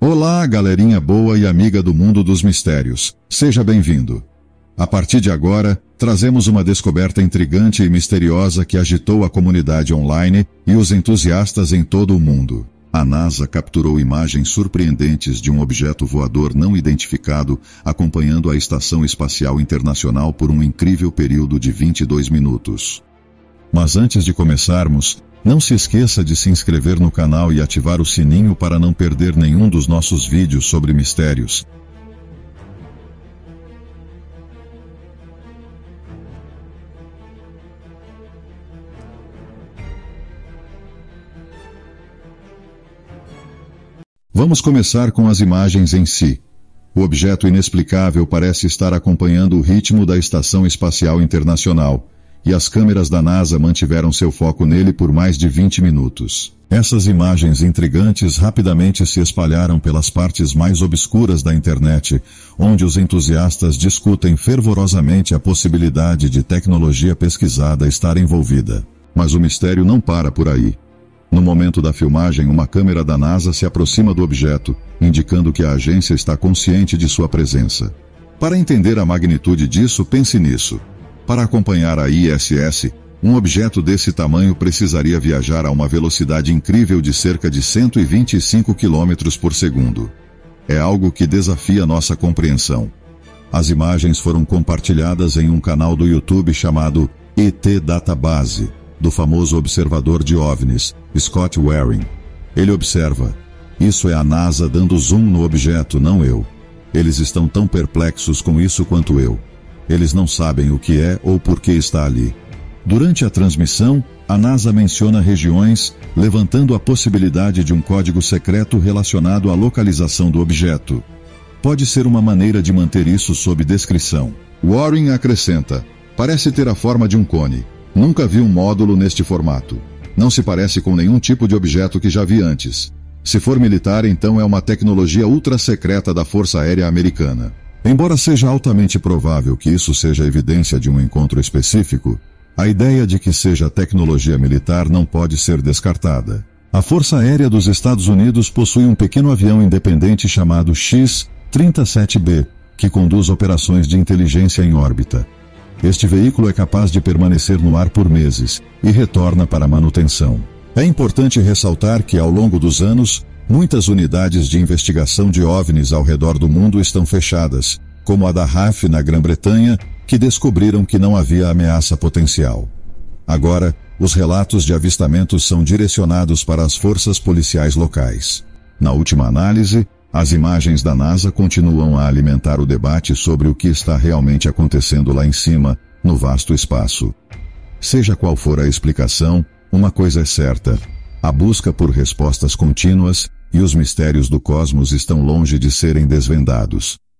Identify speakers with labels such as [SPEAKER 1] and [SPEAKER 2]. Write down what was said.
[SPEAKER 1] Olá, galerinha boa e amiga do mundo dos mistérios. Seja bem-vindo. A partir de agora, trazemos uma descoberta intrigante e misteriosa que agitou a comunidade online e os entusiastas em todo o mundo. A NASA capturou imagens surpreendentes de um objeto voador não identificado acompanhando a Estação Espacial Internacional por um incrível período de 22 minutos. Mas antes de começarmos, não se esqueça de se inscrever no canal e ativar o sininho para não perder nenhum dos nossos vídeos sobre mistérios. Vamos começar com as imagens em si. O objeto inexplicável parece estar acompanhando o ritmo da Estação Espacial Internacional, e as câmeras da NASA mantiveram seu foco nele por mais de 20 minutos. Essas imagens intrigantes rapidamente se espalharam pelas partes mais obscuras da internet, onde os entusiastas discutem fervorosamente a possibilidade de tecnologia pesquisada estar envolvida. Mas o mistério não para por aí. No momento da filmagem, uma câmera da NASA se aproxima do objeto, indicando que a agência está consciente de sua presença. Para entender a magnitude disso, pense nisso. Para acompanhar a ISS, um objeto desse tamanho precisaria viajar a uma velocidade incrível de cerca de 125 km por segundo. É algo que desafia nossa compreensão. As imagens foram compartilhadas em um canal do YouTube chamado ET Database, do famoso observador de OVNIs, Scott Waring. Ele observa: "Isso é a NASA dando zoom no objeto, não eu. Eles estão tão perplexos com isso quanto eu. Eles não sabem o que é ou por que está ali." Durante a transmissão, a NASA menciona regiões, levantando a possibilidade de um código secreto relacionado à localização do objeto. Pode ser uma maneira de manter isso sob descrição. Waring acrescenta: "Parece ter a forma de um cone. Nunca vi um módulo neste formato. Não se parece com nenhum tipo de objeto que já vi antes. Se for militar, então é uma tecnologia ultra-secreta da Força Aérea Americana." Embora seja altamente provável que isso seja evidência de um encontro específico, a ideia de que seja tecnologia militar não pode ser descartada. A Força Aérea dos Estados Unidos possui um pequeno avião independente chamado X-37B, que conduz operações de inteligência em órbita. Este veículo é capaz de permanecer no ar por meses e retorna para manutenção. É importante ressaltar que, ao longo dos anos, muitas unidades de investigação de OVNIs ao redor do mundo estão fechadas, como a da RAF na Grã-Bretanha, que descobriram que não havia ameaça potencial. Agora, os relatos de avistamentos são direcionados para as forças policiais locais. Na última análise, as imagens da NASA continuam a alimentar o debate sobre o que está realmente acontecendo lá em cima, no vasto espaço. Seja qual for a explicação, uma coisa é certa: a busca por respostas contínuas e os mistérios do cosmos estão longe de serem desvendados.